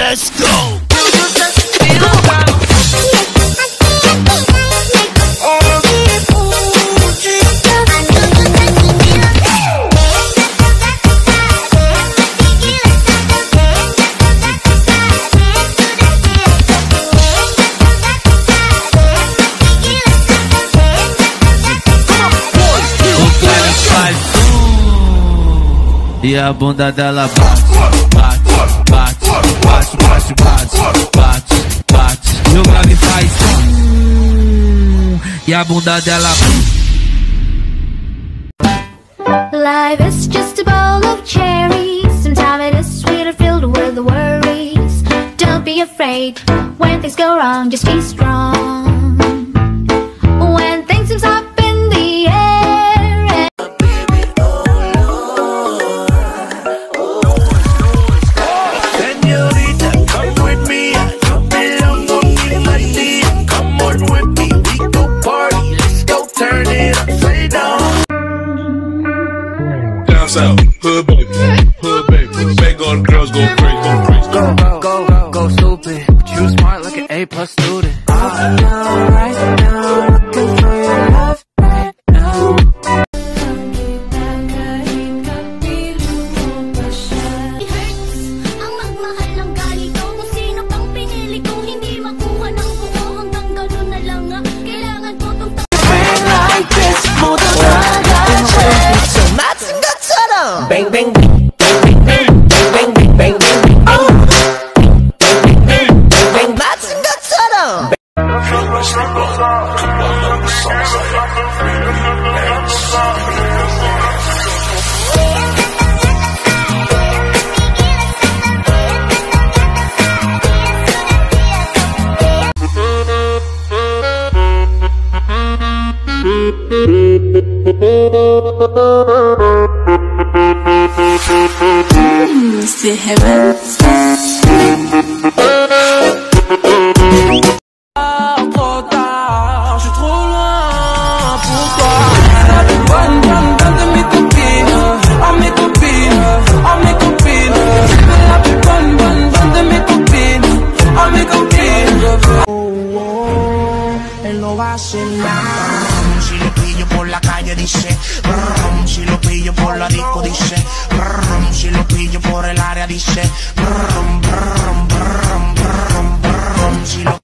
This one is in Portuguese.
Let's go! E a bunda dela bate, bate, bate, bate, bate, bate, bate, bate. E o grave faz e a bunda dela Life is just a bowl of cherries. Sometimes it is sweet and filled with the worries. Don't be afraid when things go wrong, just be strong. When things seem up in the air Señorita, come with me. You belong with me, my dear. Come on with me, we go party. Let's go turn it upside down. Down south, hood baby, make all the girls go crazy, go crazy. Go stupid, but you smart like an A+ student. Right now, looking for your love right now. ang magmahal ng ganito. Kung sino pang pinili ko, hindi makuha ng buo. Hanggang ganun na lang nga, kailangan ko tong Like this, motor so matching 것처럼 bang bang bang bang bang bang bang bang bang bang matching 것처럼. C'est heaven. Trop tard, je suis trop loin pour toi. Bonne de mes copines, oh mes copines, oh mes copines. Je veux la plus bonne de mes copines, oh mes copines. Él lo hace mal. Si lo pillo por la calle dice brum. Si lo pillo por la disco dice brum. Si lo pillo por el área dice brum, brum, brum, brum, brum. Si lo